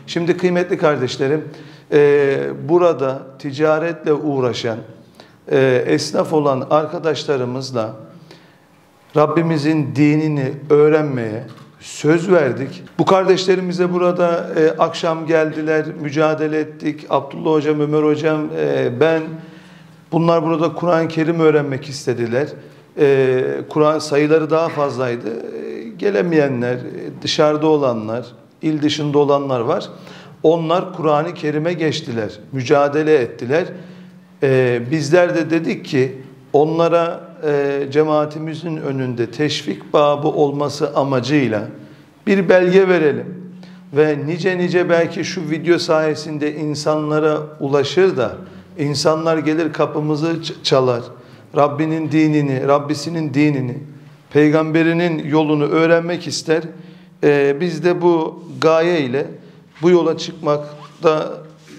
Şimdi kıymetli kardeşlerim, burada ticaretle uğraşan, esnaf olan arkadaşlarımızla Rabbimizin dinini öğrenmeye söz verdik. Bu kardeşlerimize burada akşam geldiler, mücadele ettik. Abdullah Hocam, Ömer Hocam, ben, bunlar burada Kur'an-ı Kerim öğrenmek istediler. Kur'an sayıları daha fazlaydı. Gelemeyenler, dışarıda olanlar, il dışında olanlar var. Onlar Kur'an-ı Kerim'e geçtiler, mücadele ettiler. Bizler de dedik ki onlara cemaatimizin önünde teşvik babı olması amacıyla bir belge verelim. Ve nice belki şu video sayesinde insanlara ulaşır da insanlar gelir kapımızı çalar. Rabbinin dinini, Rabbisinin dinini, peygamberinin yolunu öğrenmek ister. Biz de bu gaye ile bu yola çıkmakta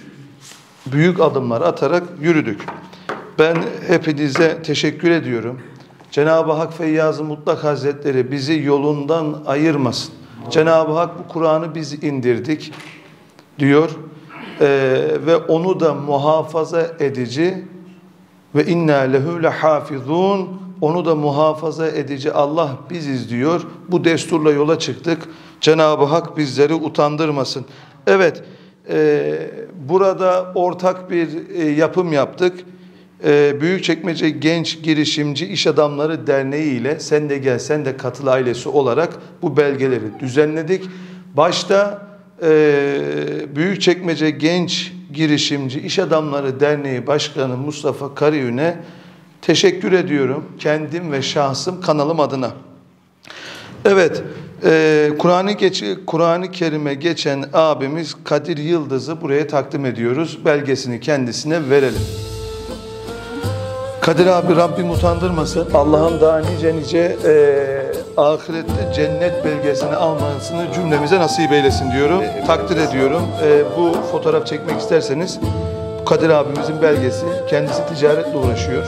büyük adımlar atarak yürüdük. Ben hepinize teşekkür ediyorum. Cenab-ı Hak Feyyaz-ı Mutlak Hazretleri bizi yolundan ayırmasın. Cenab-ı Hak bu Kur'an'ı biz indirdik diyor ve onu da muhafaza edici ve inna lehu lehafizun, onu da muhafaza edici Allah biziz diyor. Bu desturla yola çıktık. Cenab-ı Hak bizleri utandırmasın. Evet, burada ortak bir yapım yaptık. Büyükçekmece Genç Girişimci İş Adamları Derneği ile Sen de Gel Sen de Katıl ailesi olarak bu belgeleri düzenledik. Başta Büyükçekmece Genç Girişimci İş Adamları Derneği Başkanı Mustafa Karayün'e teşekkür ediyorum. Kendim ve şahsım, kanalım adına. Evet, Kur'an-ı Kerim'e geçen abimiz Kadir Yıldız'ı buraya takdim ediyoruz. Belgesini kendisine verelim. Kadir abi, Rabbim utandırmasın. Allah'ım daha nice ahirette cennet belgesini almasını cümlemize nasip eylesin diyorum. Takdir ediyorum. Bu fotoğraf çekmek isterseniz, bu Kadir abimizin belgesi. Kendisi ticaretle uğraşıyor.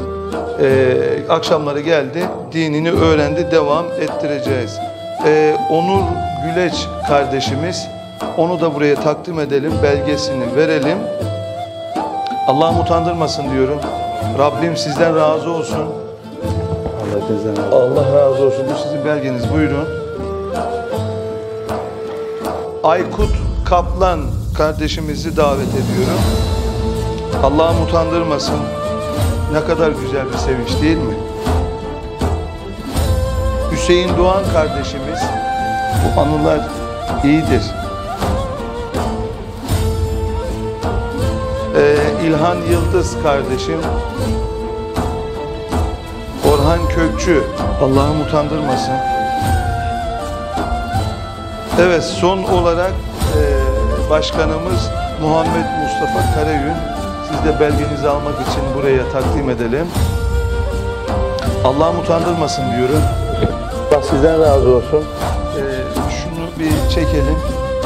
Akşamları geldi, dinini öğrendi, devam ettireceğiz. Onur Güleç kardeşimiz, onu da buraya takdim edelim, belgesini verelim. Allah'ım utandırmasın diyorum. Rabbim sizden razı olsun. Allah razı olsun. Bu sizin belgeniz. Buyurun. Aykut Kaplan kardeşimizi davet ediyorum. Allah'ım utandırmasın. Ne kadar güzel bir sevinç değil mi? Hüseyin Doğan kardeşimiz, bu anılar iyidir. İlhan Yıldız kardeşim, Orhan Kökçü, Allah'ım utandırmasın. Evet, son olarak başkanımız Muhammed Mustafa Karayün, siz de belgenizi almak için buraya takdim edelim. Allah'ım utandırmasın diyorum. Allah sizden razı olsun. Şunu bir çekelim.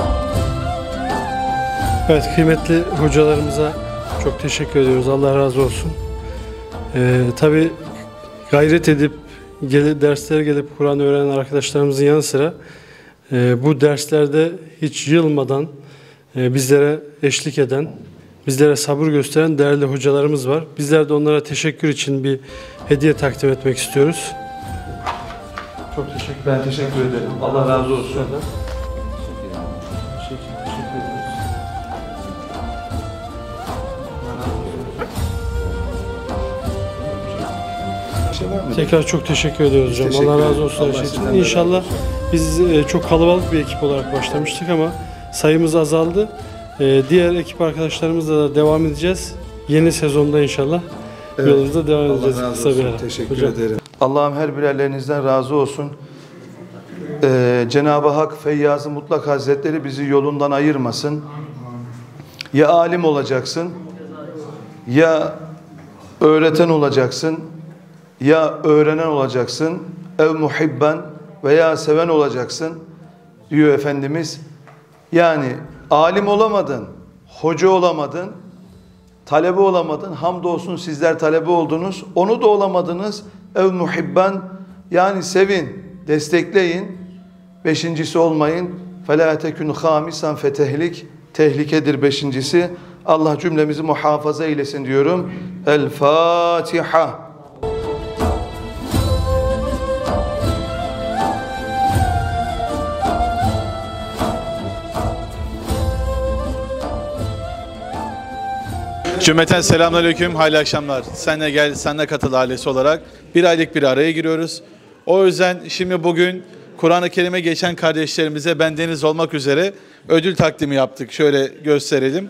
Evet, kıymetli hocalarımıza çok teşekkür ediyoruz. Allah razı olsun. Tabii gayret edip derslere gelip Kur'an öğrenen arkadaşlarımızın yanı sıra bu derslerde hiç yılmadan bizlere eşlik eden, bizlere sabır gösteren değerli hocalarımız var. Bizler de onlara teşekkür için bir hediye takdim etmek istiyoruz. Çok teşekkür ederim. Ben teşekkür ederim. Allah razı olsun. Tekrar çok teşekkür ediyoruz hocam. Allah razı olsun her şey için. İnşallah biz çok kalabalık bir ekip olarak başlamıştık ama sayımız azaldı. Diğer ekip arkadaşlarımızla da devam edeceğiz. Yeni sezonda inşallah yolumuza devam edeceğiz. Allah razı olsun. Teşekkür ederim. Allah'ım her birerlerinizden razı olsun. Cenab-ı Hak Feyyaz-ı Mutlak Hazretleri bizi yolundan ayırmasın. Ya alim olacaksın, ya öğreten olacaksın, ya öğrenen olacaksın, ev muhibben veya seven olacaksın diyor Efendimiz. Yani alim olamadın, hoca olamadın, talebe olamadın. Hamdolsun sizler talebe oldunuz. Onu da olamadınız. Ev muhibben, yani sevin, destekleyin. Beşincisi olmayın. فَلَا تَكُنْ خَامِسًا فَتَهْلِكْ Tehlikedir beşincisi. Allah cümlemizi muhafaza eylesin diyorum. El Fatiha. Cümleten selamünaleyküm, hayırlı akşamlar. Sen de gel, sen de katıl ailesi olarak. Bir aylık bir araya giriyoruz. O yüzden şimdi bugün Kur'an-ı Kerim'e geçen kardeşlerimize bendeniz olmak üzere ödül takdimi yaptık. Şöyle gösterelim.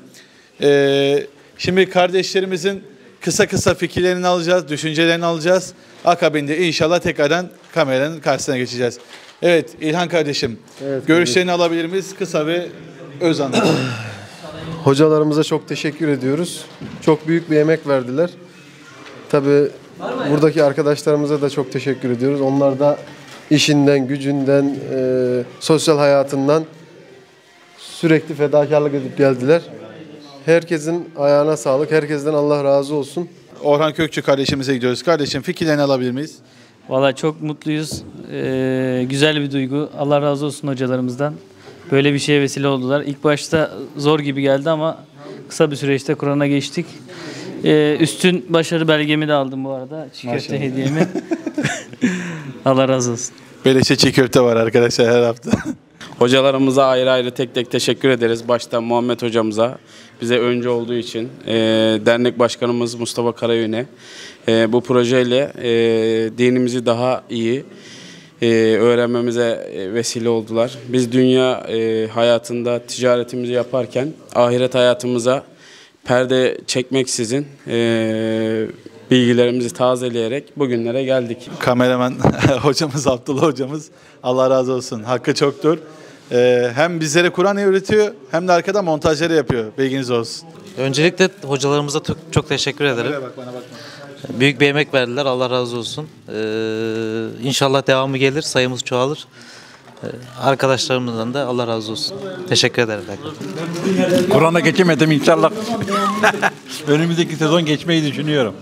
Şimdi kardeşlerimizin kısa kısa fikirlerini alacağız, düşüncelerini alacağız. Akabinde inşallah tekrardan kameranın karşısına geçeceğiz. Evet İlhan kardeşim, evet, görüşlerini alabilir miyiz? Kısa ve öz anlamda. Hocalarımıza çok teşekkür ediyoruz. Çok büyük bir emek verdiler. Tabii buradaki arkadaşlarımıza da çok teşekkür ediyoruz. Onlar da işinden, gücünden, sosyal hayatından sürekli fedakarlık edip geldiler. Herkesin ayağına sağlık, herkesten Allah razı olsun. Orhan Kökçü kardeşimize gidiyoruz. Kardeşim fikirlerini alabilir miyiz? Vallahi çok mutluyuz. Güzel bir duygu. Allah razı olsun hocalarımızdan. Böyle bir şeye vesile oldular. İlk başta zor gibi geldi ama kısa bir süreçte Kur'an'a geçtik. Üstün başarı belgemi de aldım bu arada. Çiğ köfte hediyemi. Allah razı olsun. Beleşe çiğ köfte var arkadaşlar her hafta. Hocalarımıza ayrı ayrı tek tek teşekkür ederiz. Başta Muhammed hocamıza bize öncü olduğu için, dernek başkanımız Mustafa Karayön'e bu projeyle dinimizi daha iyi öğrenmemize vesile oldular. Biz dünya hayatında ticaretimizi yaparken ahiret hayatımıza perde çekmeksizin bilgilerimizi tazeleyerek bugünlere geldik. Kameraman hocamız Abdullah hocamız Allah razı olsun. Hakkı çoktur. Hem bizlere Kur'an öğretiyor hem de arkada montajları yapıyor. Bilginiz olsun. Öncelikle hocalarımıza çok teşekkür ederim. Bak, bana bakma. Büyük bir emek verdiler. Allah razı olsun. İnşallah devamı gelir. Sayımız çoğalır. Arkadaşlarımızdan da Allah razı olsun. Teşekkür ederim. Kur'an'a geçemedim inşallah. Önümüzdeki sezon geçmeyi düşünüyorum.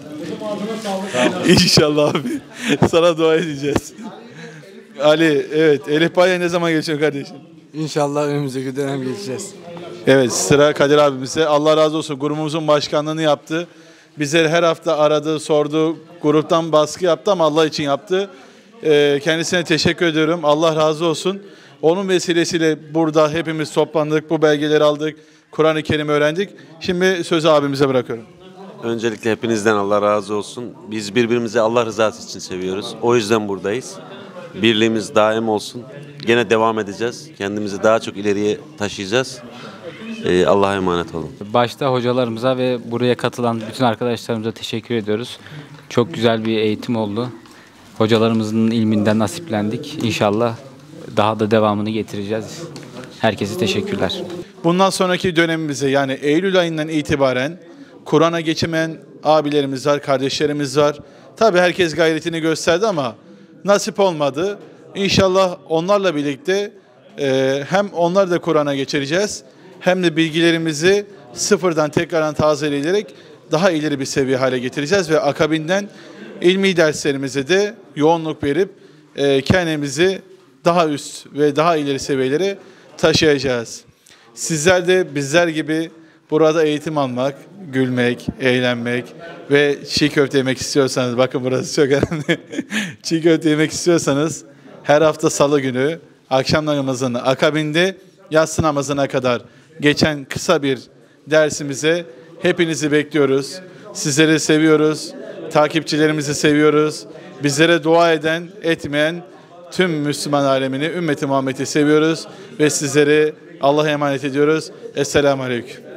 İnşallah abi. Sana dua edeceğiz. Ali, evet. Elif Bay'a ne zaman geçiyor kardeşim? İnşallah önümüzdeki dönem geçeceğiz. Evet, sıra Kadir abimize. Allah razı olsun. Grubumuzun başkanlığını yaptı. Bizleri her hafta aradı, sordu. Gruptan baskı yaptı ama Allah için yaptı. Kendisine teşekkür ediyorum. Allah razı olsun. Onun vesilesiyle burada hepimiz toplandık. Bu belgeleri aldık. Kur'an-ı Kerim öğrendik. Şimdi sözü abimize bırakıyorum. Öncelikle hepinizden Allah razı olsun. Biz birbirimizi Allah rızası için seviyoruz. O yüzden buradayız. Birliğimiz daim olsun. Gene devam edeceğiz. Kendimizi daha çok ileriye taşıyacağız. Allah'a emanet olun. Başta hocalarımıza ve buraya katılan bütün arkadaşlarımıza teşekkür ediyoruz. Çok güzel bir eğitim oldu. Hocalarımızın ilminden nasiplendik. İnşallah daha da devamını getireceğiz. Herkese teşekkürler. Bundan sonraki dönemimize yani Eylül ayından itibaren Kur'an'a geçemeyen abilerimiz var, kardeşlerimiz var. Tabii herkes gayretini gösterdi ama nasip olmadı. İnşallah onlarla birlikte hem onlar da Kur'an'a geçireceğiz hem de bilgilerimizi sıfırdan tekrardan tazeleyerek daha ileri bir seviye hale getireceğiz ve akabinden ilmi derslerimize de yoğunluk verip kendimizi daha üst ve daha ileri seviyelere taşıyacağız. Sizler de bizler gibi burada eğitim almak, gülmek, eğlenmek ve çiğ köfte yemek istiyorsanız, bakın burası çok önemli. Çiğ köfte yemek istiyorsanız her hafta salı günü akşam namazının akabinde yatsı namazına kadar geçen kısa bir dersimize hepinizi bekliyoruz. Sizleri seviyoruz, takipçilerimizi seviyoruz. Bizlere dua eden, etmeyen tüm Müslüman alemini, ümmeti Muhammed'i seviyoruz ve sizleri Allah'a emanet ediyoruz. Esselamu Aleyküm.